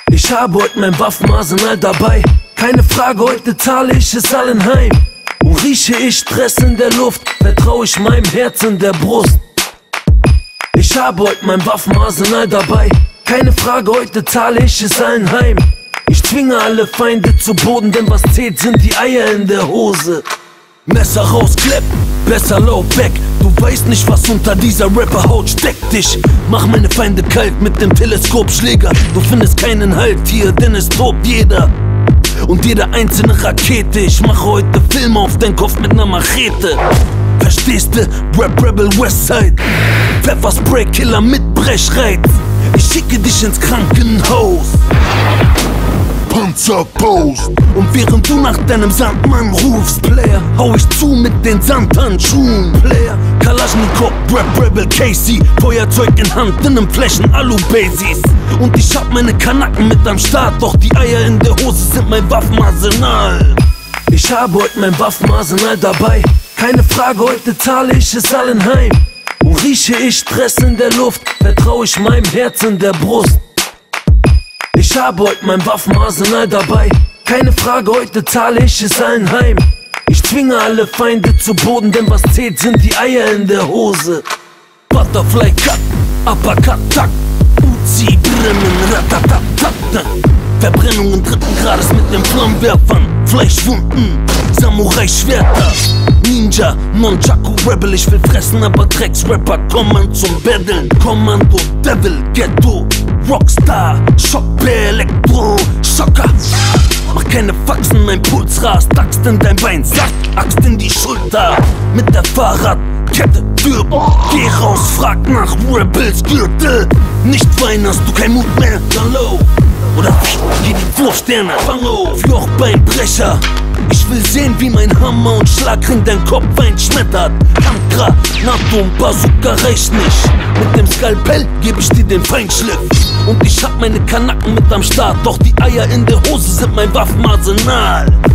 Ich habe heute mein Waffenarsenal dabei. Keine Frage, heute zahle ich es allen heim. Und rieche ich Stress in der Luft, vertraue ich meinem Herz in der Brust. Ich habe heute mein Waffenarsenal dabei. Keine Frage, heute zahle ich es allen heim. Ich zwinge alle Feinde zu Boden, denn was zählt, sind die Eier in der Hose. Messer raus, Klepp, besser lauf weg. Du weißt nicht, was unter dieser Rapperhaut steckt. Ich mach meine Feinde kalt mit dem Teleskopschläger. Du findest keinen Halt hier, denn es tobt jeder. Und jede einzelne Rakete. Ich mache heute Filme auf deinen Kopf mit ner Machete. Verstehst du? Rap Rebel Westside. Pfefferspray Killer mit Brechreiz. Ich schicke dich ins Krankenhaus. Panzerpost. Und während du nach deinem Sandmann rufst, Player, hau ich zu mit den Sandhandschuhen. Player, Kalaschnikow, Rap Rebel Casey, Feuerzeug in Hand, in nem Flächen Alu-Basis. Und ich hab meine Kanaken mit am Start, doch die Eier in der Hose sind mein Waffenarsenal. Ich habe heute mein Waffenarsenal dabei. Keine Frage, heute zahle ich es allen heim. Und rieche ich Stress in der Luft, vertraue ich meinem Herz in der Brust. Ich habe heute mein Waffenarsenal dabei. Keine Frage, heute zahle ich es allen heim. Ich zwinge alle Feinde zu Boden, denn was zählt, sind die Eier in der Hose. Butterfly Cut, Uppercut, Tack, Uzi, Brennen, Ratatatat. Verbrennungen dritten Grades mit den Flammenwerfern, Fleischwunden, Samurai-Schwerter. Ninja, Nunchaku, Rebel, ich will fressen, aber Drecksrapper kommen zum Betteln. Kommando, Devil, Ghetto, Rockstar, Schockbär, Elektro, Schocker. Mach keine Faxen, mein Puls rast, Axt in dein Bein, Sack, Axt in die Schulter. Mit der Fahrradkette, Tür, geh raus, frag nach Rebels Gürtel. Nicht weinen, hast du kein Mut mehr, dann low. Oder geh die Wurfsterne, fang auf, Jochbeinbrecher. Ich will sehen, wie mein Hammer und Schlagring dein Kopf einschmettert. Ankra, NATO und Bazooka reicht nicht. Mit dem Skalpell geb ich dir den Feinschliff. Und ich hab meine Kanaken mit am Start, doch die Eier in der Hose sind mein Waffenarsenal.